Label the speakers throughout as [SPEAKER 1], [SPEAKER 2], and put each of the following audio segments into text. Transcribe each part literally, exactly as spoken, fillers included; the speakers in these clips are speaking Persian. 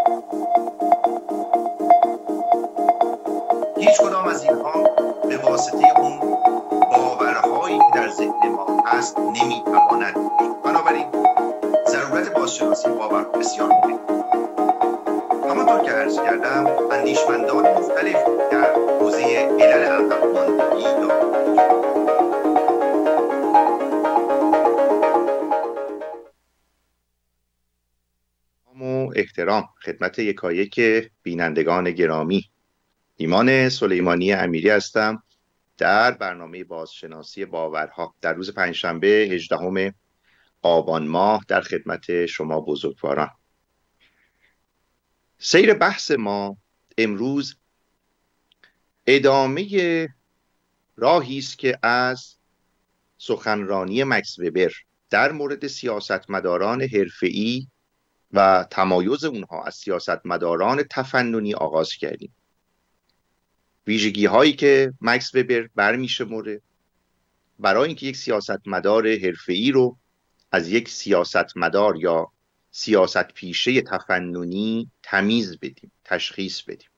[SPEAKER 1] هیچ کدام از اینها به واسطه اون باورهایی که در ذهن ما هست نمیتواند. بنابراین ضرورت بازشناسی باور بسیار مهمه. همانطور که عرض کردم اندیشمندان مختلف در حوزه علل عقب‌ماندگی یا احترام خدمت یکایک بینندگان گرامی، ایمان سلیمانی امیری هستم در برنامه بازشناسی باورها در روز پنجشنبه هجدهم آبان ماه در خدمت شما بزرگواران. سیر بحث ما امروز ادامه راهی است که از سخنرانی مکس وبر در مورد سیاستمداران حرفه‌ای و تمایز اونها از سیاستمداران تفننی آغاز کردیم. ویژگی هایی که مکس وبر برمی‌شمره برای اینکه یک سیاستمدار حرفه‌ای رو از یک سیاستمدار یا سیاست پیشه تفننی تمیز بدیم، تشخیص بدیم.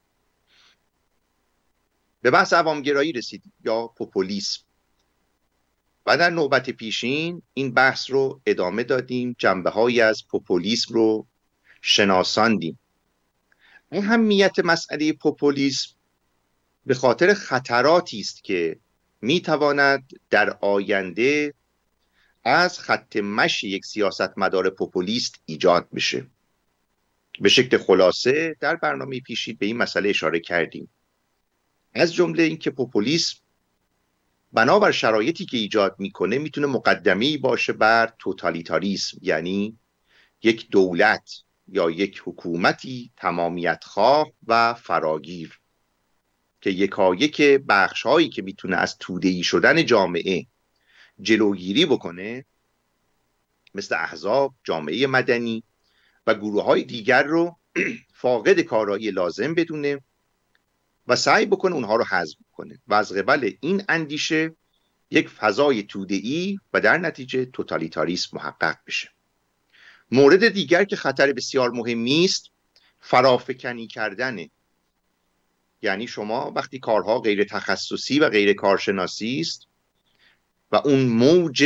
[SPEAKER 1] به بحث عوامگرایی رسیدیم یا پوپولیسم و در نوبت پیشین این بحث رو ادامه دادیم، جنبه هایی از پوپولیسم رو شناساندیم. اهمیت مسئله پوپولیسم به خاطر خطراتی است که میتواند در آینده از خط مشی یک سیاستمدار پوپولیست ایجاد بشه. به شکل خلاصه در برنامه پیشین به این مسئله اشاره کردیم، از جمله اینکه پوپولیسم بنابر شرایطی که ایجاد میکنه میتونه مقدمه‌ای باشه بر توتالیتاریسم، یعنی یک دولت یا یک حکومتی تمامیت خواه و فراگیر که یکایک بخش هایی که میتونه از توده‌ای شدن جامعه جلوگیری بکنه، مثل احزاب، جامعه مدنی و گروه های دیگر رو فاقد کارایی لازم بدونه و سعی بکنه اونها رو حذف کنه و از قبل این اندیشه یک فضای توده‌ای و در نتیجه توتالیتاریسم محقق بشه. مورد دیگر که خطر بسیار مهمی است فرافکنی کردنه، یعنی شما وقتی کارها غیر تخصصی و غیر کارشناسی است و اون موج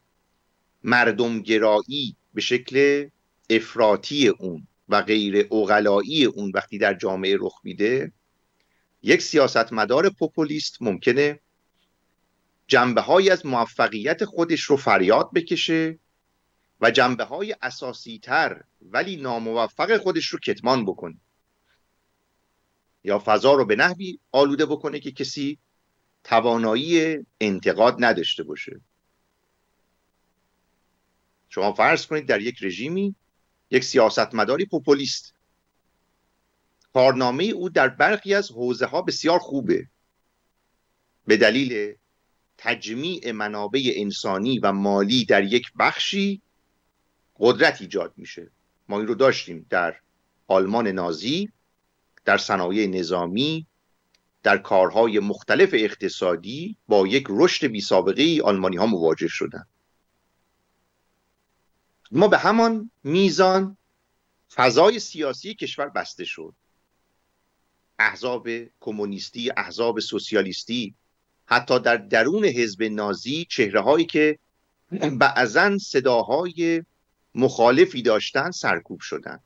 [SPEAKER 1] مردمگرایی به شکل افراطی اون و غیر عقلایی اون وقتی در جامعه رخ میده، یک سیاستمدار پوپولیست ممکنه جنبه های از موفقیت خودش رو فریاد بکشه و جنبه های اساسی تر ولی ناموفق خودش رو کتمان بکنه یا فضا رو به نحوی آلوده بکنه که کسی توانایی انتقاد نداشته باشه. شما فرض کنید در یک رژیمی یک سیاستمداری پوپولیست، کارنامه او در برخی از حوزه ها بسیار خوبه، به دلیل تجمیع منابع انسانی و مالی در یک بخشی قدرت ایجاد میشه. ما این رو داشتیم در آلمان نازی، در صنایع نظامی، در کارهای مختلف اقتصادی با یک رشد بی سابقه ای آلمانی ها مواجه شدن. ما به همان میزان فضای سیاسی کشور بسته شد. احزاب کمونیستی، احزاب سوسیالیستی، حتی در درون حزب نازی چهره هایی که بعضن صداهای مخالفی داشتن سرکوب شدن.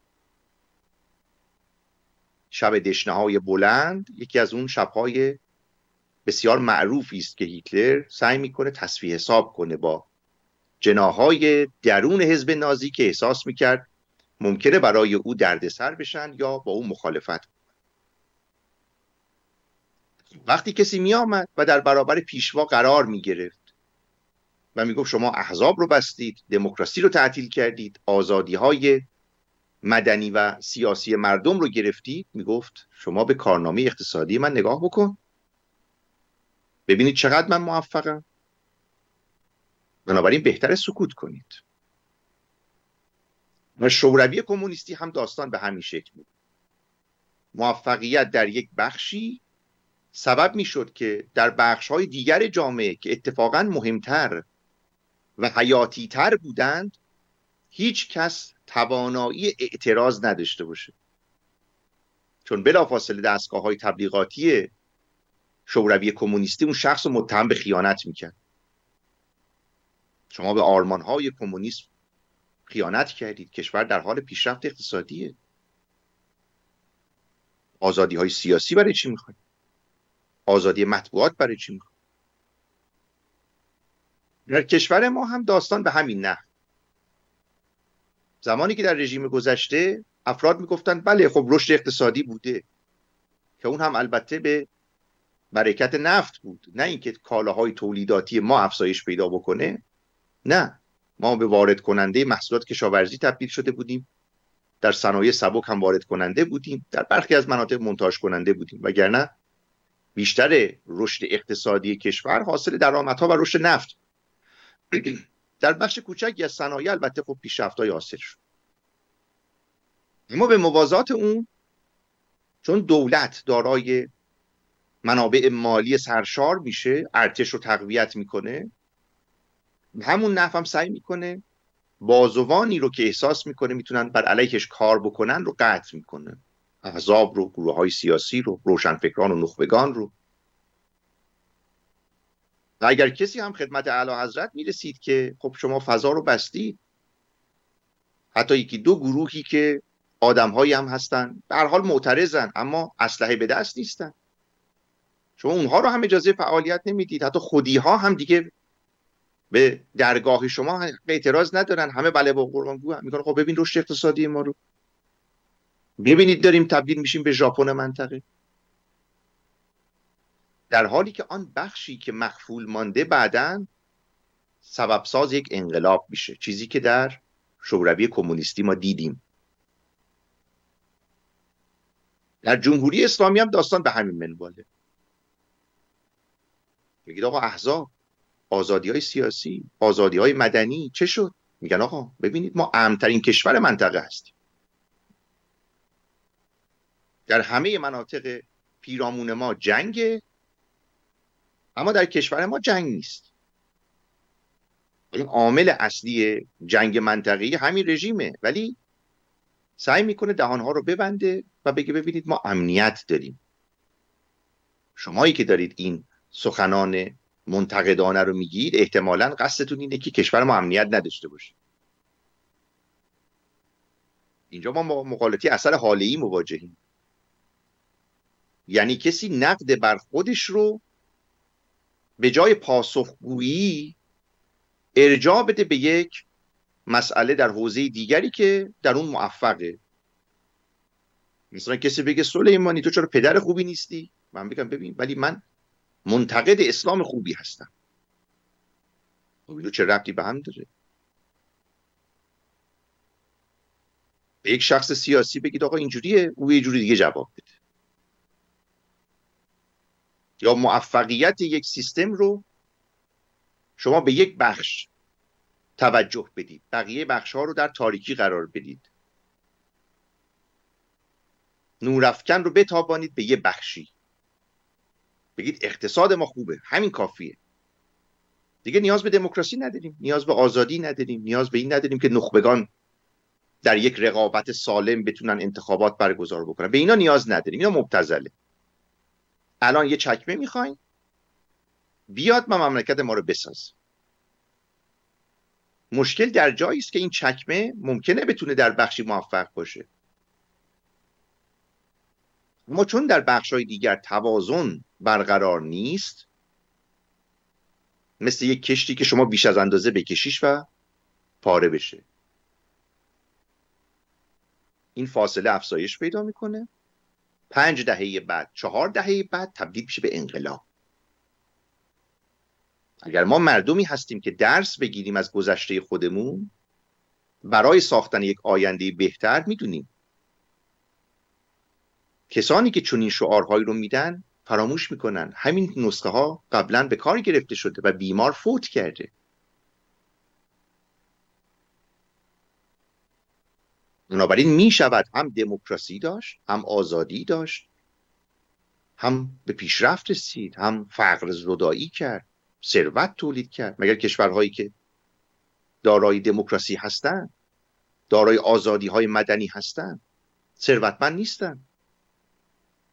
[SPEAKER 1] شب دشنه های بلند یکی از اون شبهای بسیار معروفی است که هیتلر سعی میکنه تصفیه حساب کنه با جناحهای درون حزب نازی که احساس میکرد ممکنه برای او دردسر بشن یا با او مخالفت. وقتی کسی می آمد و در برابر پیشوا قرار می گرفت و می گفت شما احزاب رو بستید، دموکراسی رو تعطیل کردید، آزادی های مدنی و سیاسی مردم رو گرفتید، می گفت شما به کارنامه اقتصادی من نگاه بکن، ببینید چقدر من موفقم. بنابراین بهتره سکوت کنید. و شوروی کمونیستی هم داستان به همین شکل بود. موفقیت در یک بخشی سبب می شد که در بخش‌های دیگر جامعه که اتفاقاً مهمتر و حیاتی تر بودند هیچ کس توانایی اعتراض نداشته باشه. چون بلافاصله دستگاه های تبلیغاتی شوروی کمونیستی اون شخص رو متهم به خیانت میکرد. شما به آرمان های کمونیسم خیانت کردید. کشور در حال پیشرفت اقتصادیه. آزادی های سیاسی برای چی میخواید؟ آزادی مطبوعات برای چی میخواید؟ در کشور ما هم داستان به همین نحو. زمانی که در رژیم گذشته افراد میگفتن بله خب رشد اقتصادی بوده، که اون هم البته به برکت نفت بود، نه اینکه کالاهای تولیداتی ما افزایش پیدا بکنه. نه، ما به وارد کننده محصولات کشاورزی تبدیل شده بودیم، در صنایع سبک هم وارد کننده بودیم، در برخی از مناطق منتاج کننده بودیم، وگرنه بیشتر رشد اقتصادی کشور حاصل درآمدها و رشد نفت. در بخش کوچکی از صنایع البته خب پیشرفت‌های حاصل شد. اما به موازات اون، چون دولت دارای منابع مالی سرشار میشه، ارتش رو تقویت میکنه، همون نحو هم سعی میکنه بازوانی رو که احساس میکنه میتونن بر علیهش کار بکنن رو قطع میکنه. احزاب رو، گروه های سیاسی رو، روشنفکران و نخبگان رو. و اگر کسی هم خدمت اعلی حضرت میرسید که خب شما فضا رو بستید، حتی یکی دو گروهی که آدمهایی هم هستن به هر حال معترضن اما اسلحه به دست نیستن، شما اونها رو هم اجازه فعالیت نمیدید، حتی خودی ها هم دیگه به درگاه شما اعتراض ندارن، همه بله با قربان گو هم میگن خب ببین رشد اقتصادی ما رو ببینید، داریم تبدیل میشیم به ژاپن منطقه. در حالی که آن بخشی که مخفول مانده بعداً سبب ساز یک انقلاب میشه، چیزی که در شوروی کمونیستی ما دیدیم. در جمهوری اسلامی هم داستان به همین منواله. میگید آقا احزاب، آزادی های سیاسی، آزادی های مدنی چه شد؟ میگن آقا ببینید ما امن‌ترین کشور منطقه هستیم، در همه مناطق پیرامون ما جنگه، اما در کشور ما جنگ نیست. این عامل اصلی جنگ منطقه‌ای همین رژیمه، ولی سعی میکنه دهانها رو ببنده و بگه ببینید ما امنیت داریم. شمایی که دارید این سخنان منتقدانه رو میگید احتمالاً قصدتون اینه که کشور ما امنیت نداشته باشه. اینجا ما مقالطه اثر حاله‌ای مواجهیم، یعنی کسی نقد بر خودش رو به جای پاسخگویی ارجاع بده به یک مسئله در حوزه دیگری که در اون موفقه. مثلا کسی بگه سلیمانی تو چرا پدر خوبی نیستی؟ من بگم ببین ولی من منتقد اسلام خوبی هستم. خب چه ربطی به هم داره؟ به یک شخص سیاسی بگید آقا اینجوریه، او یه جوری دیگه جواب بده. یا موفقیت یک سیستم رو شما به یک بخش توجه بدید، بقیه بخش ها رو در تاریکی قرار بدید. نورافکن رو بتابانید به یه بخشی، بگید اقتصاد ما خوبه، همین کافیه، دیگه نیاز به دموکراسی نداریم، نیاز به آزادی نداریم، نیاز به این نداریم که نخبگان در یک رقابت سالم بتونن انتخابات برگزار بکنن، به اینا نیاز نداریم، اینا مبتذله. الان یه چکمه میخواین بیاد ما مملکت ما رو بساز. مشکل در جایی است که این چکمه ممکنه بتونه در بخشی موفق باشه، اما چون در بخش‌های دیگر توازن برقرار نیست، مثل یک کشتی که شما بیش از اندازه بکشیش و پاره بشه، این فاصله افزایش پیدا میکنه، پنج دهه بعد، چهار دهه بعد تبدیل میشه به انقلاب. اگر ما مردمی هستیم که درس بگیریم از گذشته خودمون برای ساختن یک آینده بهتر، میدونیم کسانی که چنین شعارهایی رو میدن فراموش میکنن همین نسخه ها قبلا به کار گرفته شده و بیمار فوت کرده. بنابراین میشود هم دموکراسی داشت، هم آزادی داشت، هم به پیشرفت رسید، هم فقر زدایی کرد، ثروت تولید کرد. مگر کشورهایی که دارای دموکراسی هستند، دارای آزادی های مدنی هستند، ثروتمند نیستند؟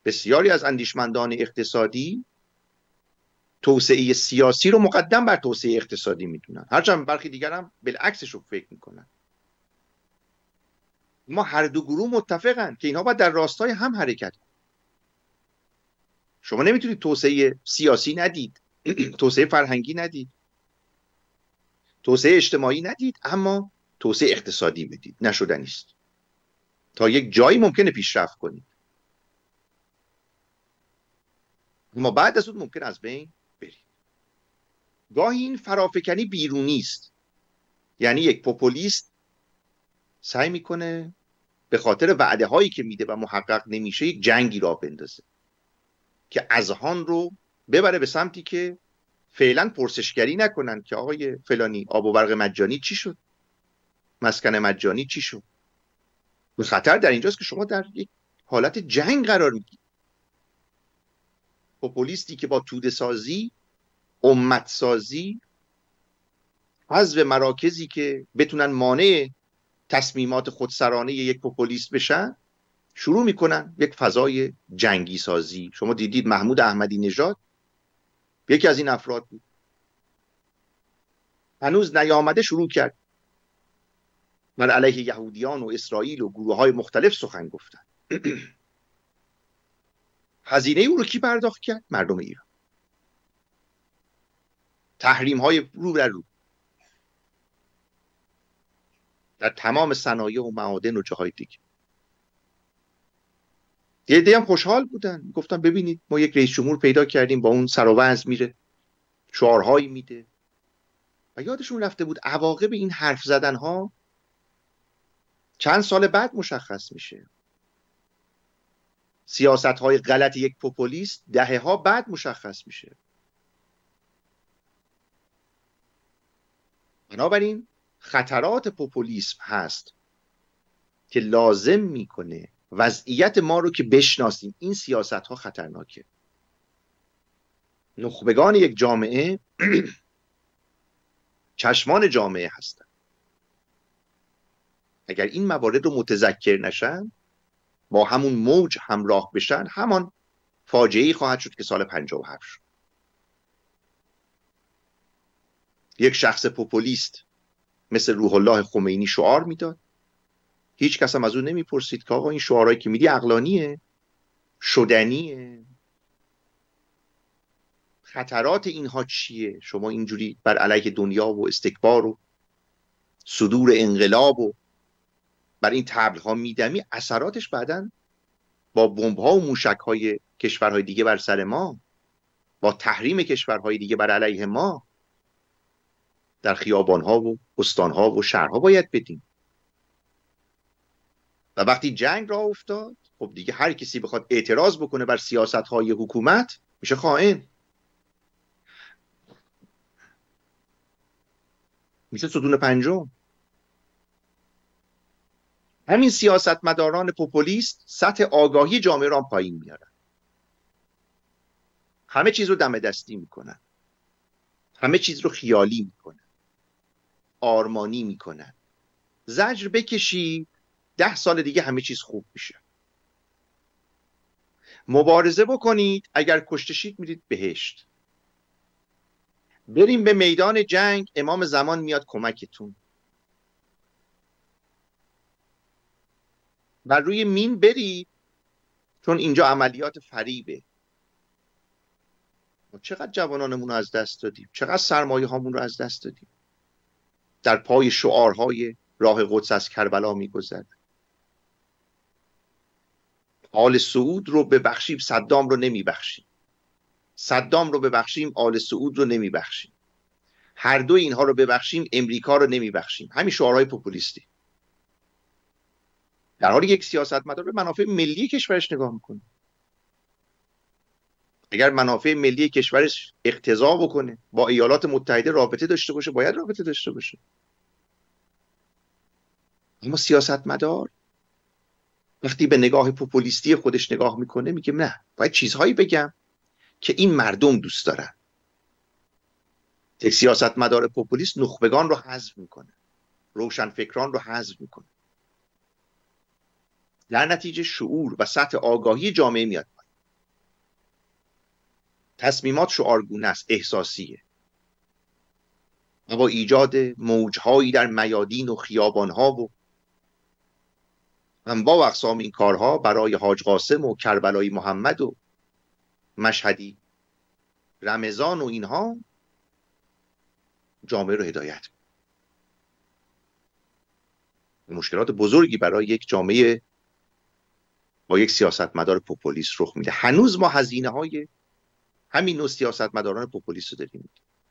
[SPEAKER 1] بسیاری از اندیشمندان اقتصادی توسعه سیاسی رو مقدم بر توسعه اقتصادی میدونن، هرچند برخی دیگر هم بالعکسش رو فکر میکنن. ما هر دو گروه متفقن که اینها باید در راستای هم حرکت کنن. شما نمیتونید توسعه سیاسی ندید، توسعه فرهنگی ندید، توسعه اجتماعی ندید، اما توسعه اقتصادی بدید. نشدنی است. تا یک جایی ممکنه پیشرفت کنید، اما بعد از اون ممکن از بین برید. گاهی این فرافکنی بیرونی است، یعنی یک پوپولیست سعی میکنه به خاطر وعده هایی که میده و محقق نمیشه یک جنگی را بندازه که اذهان رو ببره به سمتی که فعلا پرسشگری نکنن که آقای فلانی آب و برق مجانی چی شد، مسکن مجانی چی شد. خطر در اینجاست که شما در یک حالت جنگ قرار میگیرید. پوپولیستی که با توده سازی، امت سازی، حذف مراکزی که بتونن مانع تصمیمات خودسرانه یک پوپولیست بشن، شروع میکنن یک فضای جنگی سازی. شما دیدید محمود احمدی نژاد یکی از این افراد بود، هنوز نیامده شروع کرد بر علیه یهودیان و اسرائیل و گروه های مختلف سخن گفتن. هزینه او رو کی پرداخت کرد؟ مردم ایران. تحریم های رو در رو در تمام صنایع و معادن و جاهای دیگه. یه عده هم خوشحال بودن، گفتن ببینید ما یک رئیس جمهور پیدا کردیم با اون سر و وضع میره، شعارهایی میده. و یادشون رفته بود عواقب این حرف زدن ها چند سال بعد مشخص میشه. سیاست های غلط یک پوپولیست دهه ها بعد مشخص میشه. بنابراین خطرات پوپولیسم هست که لازم میکنه وضعیت ما رو که بشناسیم. این سیاست ها خطرناکه. نخبگان یک جامعه چشمان جامعه هستن. اگر این موارد رو متذکر نشن، با همون موج همراه بشن، همان فاجعه‌ای خواهد شد که سال پنجاه و هفت شد. یک شخص پوپولیست مثل روح الله خمینی شعار میداد، هیچ کس هم از اون نمیپرسید که آقا این شعارهایی که میدی عقلانیه، شدنیه، خطرات اینها چیه؟ شما اینجوری بر علیه دنیا و استکبار و صدور انقلاب و بر این طبل ها میدمی، اثراتش بعدن با بمب ها و موشک های کشورهای دیگه بر سر ما، با تحریم کشورهای دیگه بر علیه ما در خیابان ها و استان ها و شهرها باید بدیم. و وقتی جنگ راه افتاد، خب دیگه هر کسی بخواد اعتراض بکنه بر سیاست های حکومت میشه خائن، میشه ستون پنجم. همین سیاستمداران پوپولیست سطح آگاهی جامعه را پایین میارن، همه چیز رو دم دستی میکنن، همه چیز رو خیالی میکنن، آرمانی میکنن. زجر بکشی ده سال دیگه همه چیز خوب میشه. مبارزه بکنید، اگر کشته شید میرید بهشت. بریم به میدان جنگ، امام زمان میاد کمکتون. و روی مین برید، چون اینجا عملیات فریبه. ما چقدر جوانانمون رو از دست دادیم، چقدر سرمایه هامون رو از دست دادیم، در پای شعارهای راه قدس از کربلا میگذرد. آل سعود رو ببخشیم صدام رو نمیبخشیم، صدام رو ببخشیم آل سعود رو نمیبخشیم، هر دو اینها رو ببخشیم امریکا رو نمیبخشیم. همین شعارهای پوپولیستی. در حالی یک سیاستمدار به منافع ملی کشورش نگاه میکنه. اگر منافع ملی کشورش اقتضا بکنه با ایالات متحده رابطه داشته باشه، باید رابطه داشته باشه. اما سیاستمدار وقتی به نگاه پوپولیستی خودش نگاه میکنه، میگه نه، باید چیزهایی بگم که این مردم دوست دارن. یک سیاستمدار پوپولیست نخبگان رو حذف میکنه، روشنفکران رو حذف میکنه. در نتیجه شعور و سطح آگاهی جامعه میاد. تصمیمات شعارگونه است، احساسیه و با ایجاد موجهایی در میادین و خیابانها و انواع و اقسام این کارها برای حاج قاسم و کربلای محمد و مشهدی رمضان و اینها جامعه رو هدایت می‌کنه. مشکلات بزرگی برای یک جامعه با یک سیاستمدار پوپولیست رخ میده. هنوز ما هزینه های همین نوع سیاستمداران پوپولیست رو داریم.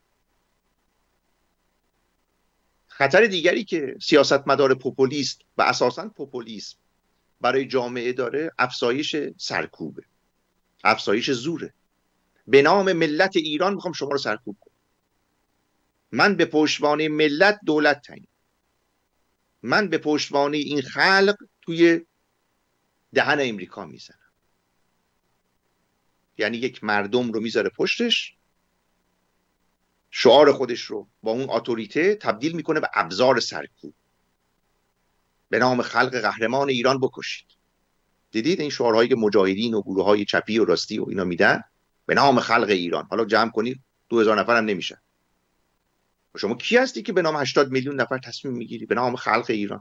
[SPEAKER 1] خطر دیگری که سیاستمدار پوپولیست و اساساً پوپولیسم برای جامعه داره افزایش سرکوبه، افزایش زوره. به نام ملت ایران میخوام شما رو سرکوب کنم. من به پشتوانه ملت دولت تعیین، من به پشتوانه این خلق توی دهن امریکا میزنم. یعنی یک مردم رو میذاره پشتش، شعار خودش رو با اون اتوریته تبدیل میکنه به ابزار سرکوب. به نام خلق قهرمان ایران بکشید. دیدید این شعارهایی که مجاهدین و گروه‌های چپی و راستی و اینا میدن؟ به نام خلق ایران. حالا جمع کنید دو هزار نفر هم نمیشن. شما کی هستی که به نام هشتاد میلیون نفر تصمیم میگیری؟ به نام خلق ایران.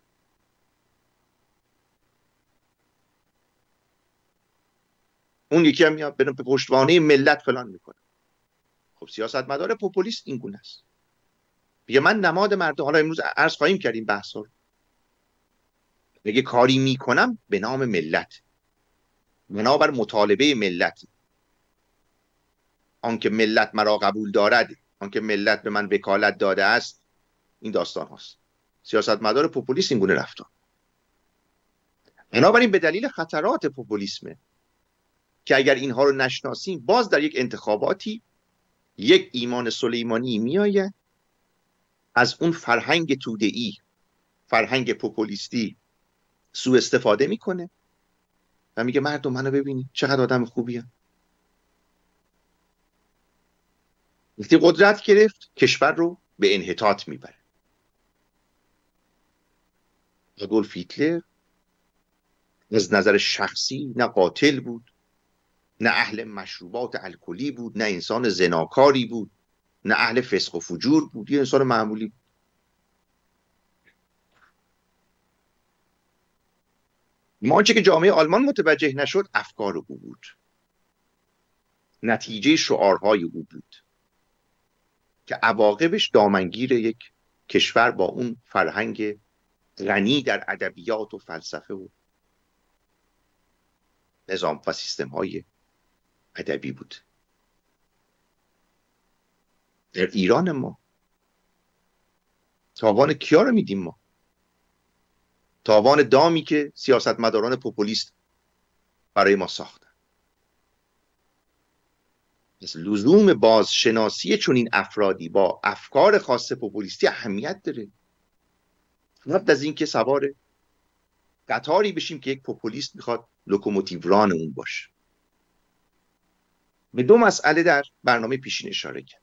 [SPEAKER 1] اون یکی هم میاد به پشتوانه ملت فلان میکنه. خب سیاستمدار پوپولیست این گونه است. میگه من نماد مردم. حالا امروز عرض خواهیم کرد این بحثا رو. میگه کاری میکنم به نام ملت، بنابر مطالبه ملت، آنکه ملت مرا قبول دارد، آنکه ملت به من وکالت داده است. این داستان هاست. سیاستمدار پوپولیست این گونه رفتار. بنابراین به دلیل خطرات پوپولیسمه که اگر اینها رو نشناسیم باز در یک انتخاباتی یک ایمان سلیمانی میآید از اون فرهنگ توده‌ای، فرهنگ پوپولیستی سوء استفاده میکنه و میگه مردم منو ببینید چقدر آدم خوبیم. وقتی قدرت گرفت کشور رو به انحطاط میبره. آدولف هیتلر از نظر شخصی نه قاتل بود، نه اهل مشروبات الکلی بود، نه انسان زناکاری بود، نه اهل فسق و فجور بود، یه انسان معمولی بود. ما آنچه که جامعه آلمان متوجه نشد افکار او بود، نتیجه شعارهای او بود که عواقبش دامنگیر یک کشور با اون فرهنگ غنی در ادبیات و فلسفه و نظام و سیستم های ادبی بود. در ایران ما تاوان کیا رو میدیم؟ ما تاوان دامی که سیاستمداران پوپولیست برای ما ساختن. مثل لزوم بازشناسی چون این افرادی با افکار خاص پوپولیستی اهمیت داره. قبل از اینکه سوار قطاری بشیم که یک پوپولیست میخواد لوکوموتیو ران اون باشه. به دو مسئله در برنامه پیشین اشاره کرد.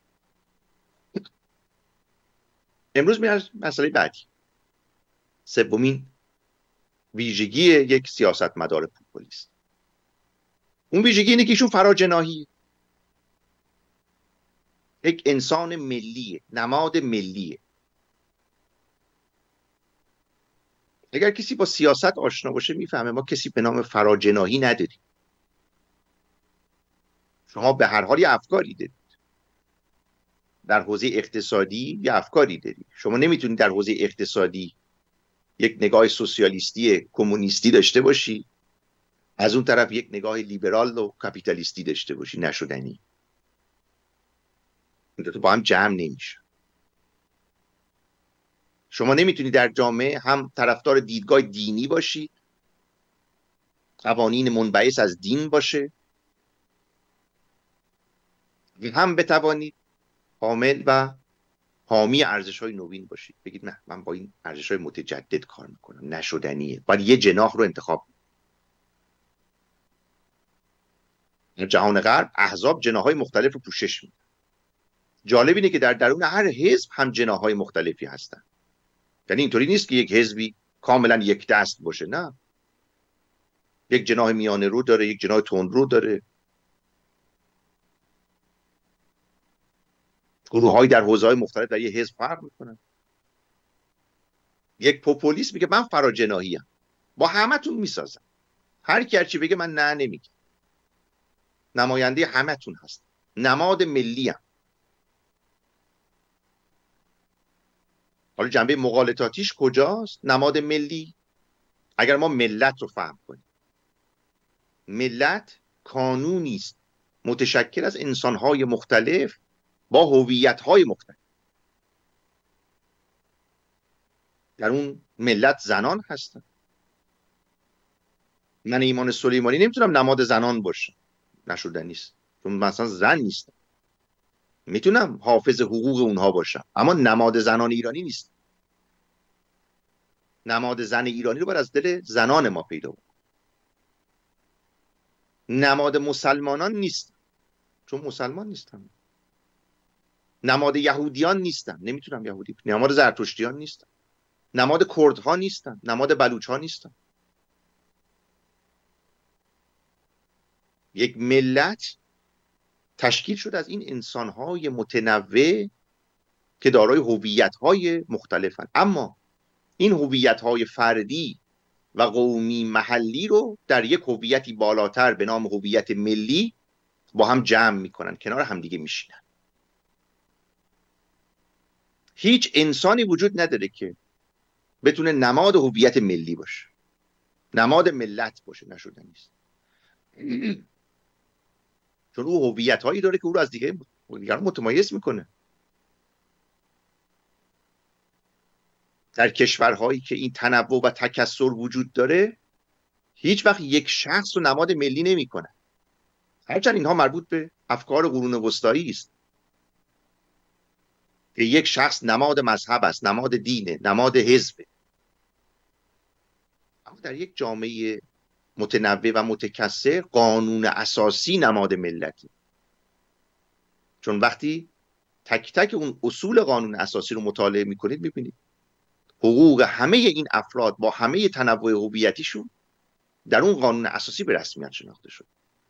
[SPEAKER 1] امروز میرم مسئله بعدی، سومین ویژگی یک سیاستمدار پوپولیست. اون ویژگی اینه که ایشون فراجناهی، یک انسان ملیه، نماد ملیه. اگر کسی با سیاست آشنا باشه میفهمه ما کسی به نام فراجناهی نداریم. شما به هر حال یه افکاری دارید. در حوزه اقتصادی یه افکاری دارید. شما نمیتونید در حوزه اقتصادی یک نگاه سوسیالیستی کمونیستی داشته باشی، از اون طرف یک نگاه لیبرال و کاپیتالیستی داشته باشی. نشدنی. این دو تا با هم جمع نمیشه. شما نمیتونید در جامعه هم طرفدار دیدگاه دینی باشید، قوانین منبعث از دین باشه، هم بتوانید حامل و حامی ارزش‌های نوین باشید. بگید نه من با این ارزش‌های متجدد کار میکنم. نشدنیه. باید یه جناح رو انتخاب. در جهان غرب احزاب جناح‌های مختلف رو پوشش میدن. جالب اینه که در درون هر حزب هم جناح‌های مختلفی هستن. یعنی اینطوری نیست که یک حزبی کاملا یک دست باشه. نه، یک جناح میانه رو داره، یک جناح تند رو داره. گروه‌های در حوزه‌های مختلف در یه حزب فرق میکنن. یک پوپولیست میگه من فراجناحی ام، با همتون میسازم، هر کی هرچی بگه من نه نمیگم، نماینده همتون هست، نماد ملی ام. حالا جنبه مغالطاتیش کجاست؟ نماد ملی. اگر ما ملت رو فهم کنیم، ملت کانونی است متشکل از انسان‌های مختلف با هویت‌های مختلف. در اون ملت زنان هستن. من ایمان سلیمانی نمیتونم نماد زنان باشم، نشده نیست، چون مثلا زن نیستم. میتونم حافظ حقوق اونها باشم، اما نماد زنان ایرانی نیست. نماد زن ایرانی رو باید از دل زنان ما پیدا کنیم. نماد مسلمانان نیست، چون مسلمان نیستم. نماد یهودیان نیستم، نمیتونم یهودی. نماد زرتشتیان نیستم. نماد کردها نیستم، نماد بلوچها نیستم. یک ملت تشکیل شده از این انسان‌های متنوع که دارای هویت‌های مختلفن، اما این هویت‌های فردی و قومی محلی رو در یک هویتی بالاتر به نام هویت ملی با هم جمع میکنن، کنار همدیگه میشینن. هیچ انسانی وجود نداره که بتونه نماد هویت ملی باشه، نماد ملت باشه، نشده نیست. چون او هویت هایی داره که او رو از دیگه دیگران متمایز میکنه. در کشورهایی که این تنوع و تکثر وجود داره، هیچ وقت یک شخص رو نماد ملی نمیکنه، هرچند اینها مربوط به افکار قرون وسطایی است که یک شخص نماد مذهب است، نماد دینه، نماد حزبه. اما در یک جامعه متنوع و متکثر قانون اساسی نماد ملتی. چون وقتی تک تک اون اصول قانون اساسی رو مطالعه میکنید میبینید حقوق همه این افراد با همه تنوع هویتیشون در اون قانون اساسی به رسمیت شناخته شد.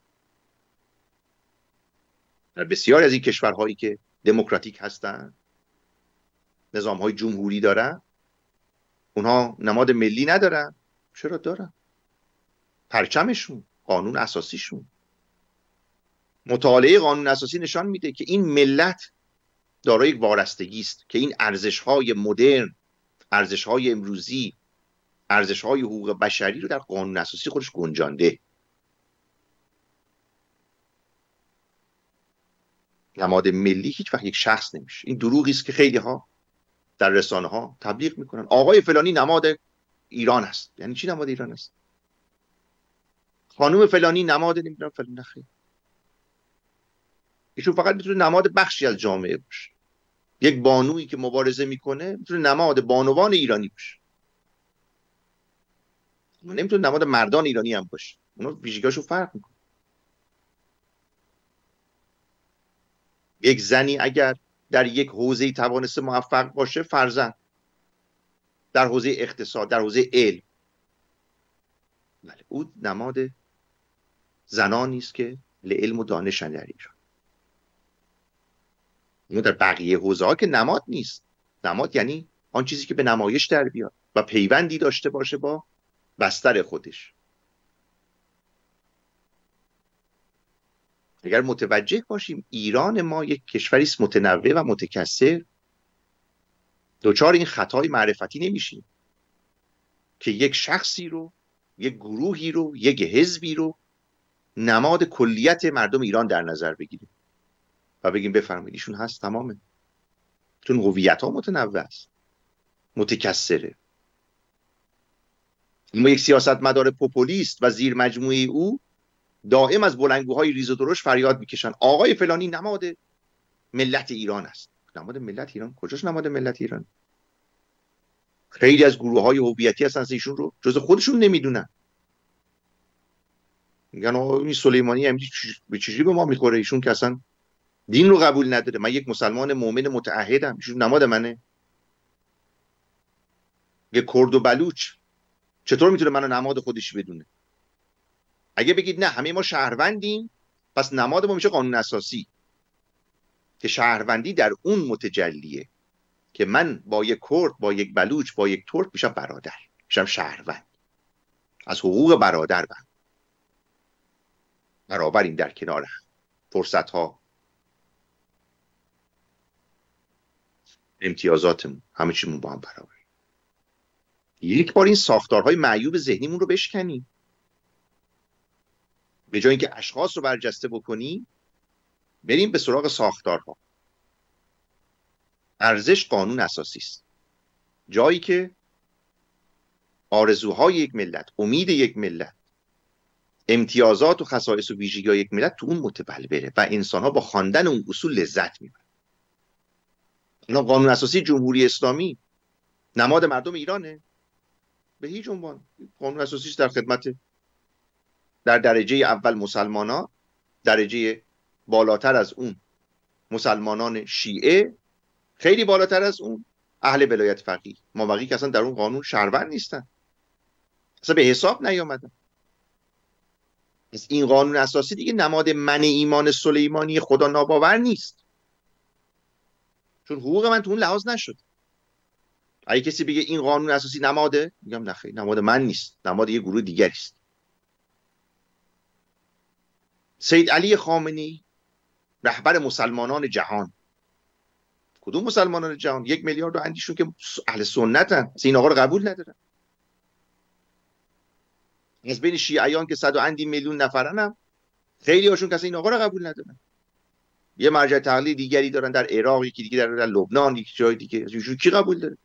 [SPEAKER 1] در بسیاری از این کشورهایی که دموکراتیک هستن، نظامهای جمهوری دارن، اونها نماد ملی ندارن. چرا دارن؟ پرچمشون، قانون اساسیشون. مطالعه قانون اساسی نشان میده که این ملت دارای یک وارستگی است که این ارزش‌های مدرن، ارزش‌های امروزی، ارزش‌های حقوق بشری رو در قانون اساسی خودش گنجانده. نماد ملی هیچ وقت یک شخص نمیشه. این دروغی است که خیلی ها در رسانه ها تبلیغ میکنن. آقای فلانی نماد ایران است. یعنی چی نماد ایران است؟ خانم فلانی نماد نمیدونم فلان. نخیر، ایشون فقط میتونه نماد بخشی از جامعه باشه. یک بانویی که مبارزه میکنه میتونه نماد بانوان ایرانی باشه، نمیتونه نماد مردان ایرانی هم باشه. اونا ویژگی‌هاشو فرق میکنه. یک زنی اگر در یک حوزه‌ای توانسته موفق باشه، فرضاً در حوزه اقتصاد، در حوزه علم، بله، او نماد زنانی است که لعلم و دانشن در ایران. اما در بقیه حوزه‌ها که نماد نیست. نماد یعنی آن چیزی که به نمایش در بیاد و پیوندی داشته باشه با بستر خودش. اگر متوجه باشیم ایران ما یک کشوری است متنوع و متکثر، دوچار این خطای معرفتی نمیشیم که یک شخصی رو، یک گروهی رو، یک حزبی رو نماد کلیت مردم ایران در نظر بگیریم و بگیم بفرمایید ایشون هست، تمامه. چون هویت‌ها متنوع است، متکثره. اما یک سیاستمدار پوپولیست و زیر مجموعه او دائم از بلندگوهای ریز و درشت فریاد میکشن آقای فلانی نماد ملت ایران است. نماد ملت ایران کجاش نماد ملت ایران؟ خیلی از گروه‌های هویتی هستن ایشون رو جز خودشون نمیدونن. میگن آقا این سلیمانی همین به چیزی به ما میخوره، ایشون که اصلا دین رو قبول نداره، من یک مسلمان مؤمن متعهدم، ایشون نماد منه. یک کرد و بلوچ چطور میتونه منو نماد خودش بدونه؟ اگه بگید نه همه ما شهروندیم، پس نماد ما میشه قانون اساسی. که شهروندی در اون متجلیه که من با یک کرد، با یک بلوچ، با یک ترک میشم برادر، میشم شهروند، از حقوق برادر بند برابر این در کنار هم، فرصت ها، امتیازاتمون، همه چیمون با هم برابر. یک بار این ساختارهای معیوب ذهنیمون رو بشکنیم، به جای اینکه اشخاص رو برجسته بکنیم بریم به سراغ ساختارها. ارزش قانون اساسی است، جایی که آرزوهای یک ملت، امید یک ملت، امتیازات و خصایص و ویژگی‌های یک ملت تو اون متبلوره و انسان‌ها با خواندن اون اصول لذت میبرن. اینا قانون اساسی جمهوری اسلامی نماد مردم ایرانه؟ به هیچ عنوان. قانون اساسی در خدمت در درجه اول مسلمانان، درجه بالاتر از اون مسلمانان شیعه، خیلی بالاتر از اون اهل ولایت فقیه. ما بقیه که اصلا در اون قانون شهروند نیستن، اصلا به حساب نیامدن. از این قانون اساسی دیگه نماد من ایمان سلیمانی خدا ناباور نیست، چون حقوق من تو اون لحاظ نشد. اگه کسی بگه این قانون اساسی نماده، میگم نه خیر، نماد من نیست، نماد یه گروه دیگری است. سید علی خامنه‌ای رهبر مسلمانان جهان، کدوم مسلمانان جهان؟ یک میلیارد و اندیشون که اهل سنتن، این آقا رو قبول ندارن. از بین شیعیان که صد و اندی میلیون نفرن هم خیلی هاشون کسی این آقا رو قبول ندارن. یه مرجع تقلید دیگری دارن در عراق، یکی دیگه در, در لبنان، یکی جای دیگه. از کی قبول داره؟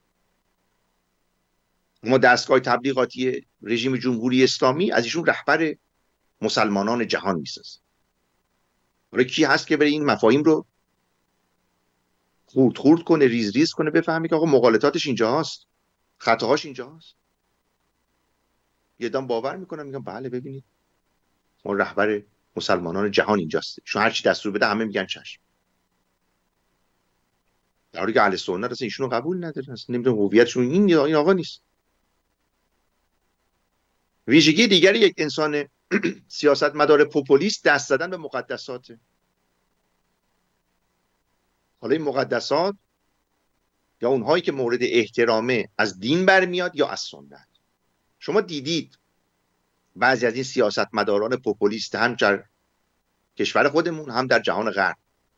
[SPEAKER 1] ما دستگاه تبلیغاتی رژیم جمهوری اسلامی از ایشون رهبر مسلمانان جهان میسازه. حالا کی هست که بره این مفاهیم رو خورد خورد کنه، ریز ریز کنه، بفهمی که آقا مغالطاتش اینجا هست، خطاهاش اینجا هست. یه دام باور میکنم، میگم بله ببینید ما رهبر مسلمانان جهان اینجاست، شما هر چی دستور بده همه میگن چشم. در حالی که اهل سنت اصلا ایشونو قبول ندارن، اصلا نمیدونم هویتشون این این آقا نیست. ویژگی دیگری یک انسان سیاستمدار پوپولیست دست زدن به مقدسات. حالا این مقدسات یا اونهایی که مورد احترامه از دین برمیاد یا از سنت. شما دیدید بعضی از این سیاستمداران پوپولیست هم در کشور خودمون هم در جهان غرب،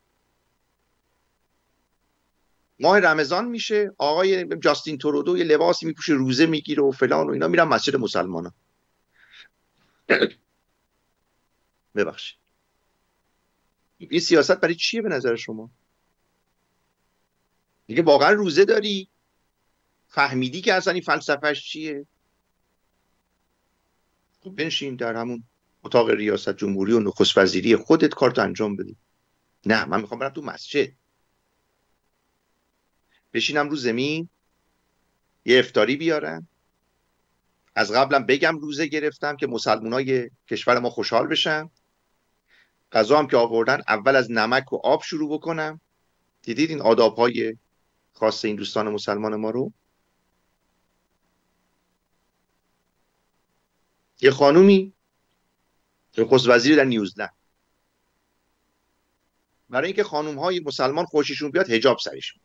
[SPEAKER 1] ماه رمضان میشه آقای جاستین ترودو یه لباسی میپوشه، روزه میگیره و فلان و اینا، میرن مسجد مسلمانا. ببخشید این سیاست برای چیه به نظر شما؟ دیگه واقعا روزه داری؟ فهمیدی که اصلا این فلسفهش چیه؟ خب بنشین در همون اتاق ریاست جمهوری و نخست وزیری خودت کارتو انجام بدی. نه، من میخوام برم تو مسجد، بشینم رو زمین، یه افطاری بیارن، از قبلم بگم روزه گرفتم که مسلمانای کشور ما خوشحال بشن، غذا هم که آوردن اول از نمک و آب شروع بکنم. دیدید این آدابهای خاص این دوستان مسلمان ما رو؟ یه خانومی نخست وزیر در نیوزلند، برای اینکه خانوم‌های مسلمان خوششون بیاد حجاب سرشون،